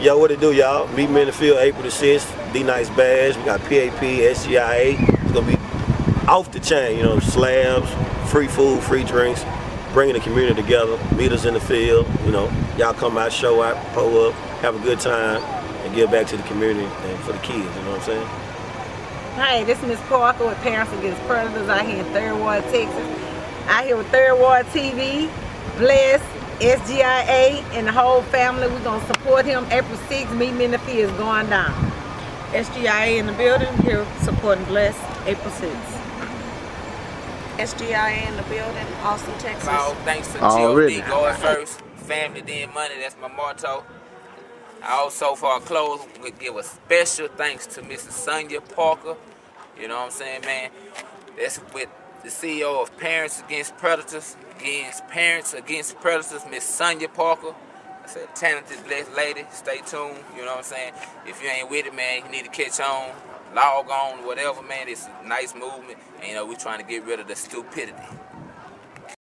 Yo, what it do, y'all? Meet me in the field April the 6th. D-Nice Bash. We got PAP, SGIA. It's going to be off the chain, you know, slabs, free food, free drinks, bringing the community together, meet us in the field, you know. Y'all come out, show out, pull up, have a good time, and give back to the community and for the kids, you know what I'm saying? Hey, this is Miss Parker with Parents Against Predators out here in 3rd Ward, Texas. Out here with 3rd Ward TV, Bless, SGIA, and the whole family. We're going to support him April 6th. Meet me in the field is going down. SGIA in the building, here supporting Bless, April 6th. SGIA in the building, Austin, Texas. All thanks to G.O.D. Going first, family then money, that's my motto. I also, for our close, we give a special thanks to Mrs. Sonia Parker. You know what I'm saying, man? That's with the CEO of Parents Against Predators. Parents Against Predators, Miss Sonia Parker. That's a talented, blessed lady. Stay tuned, you know what I'm saying? If you ain't with it, man, you need to catch on, log on, whatever, man. It's a nice movement. And, you know, we're trying to get rid of the stupidity.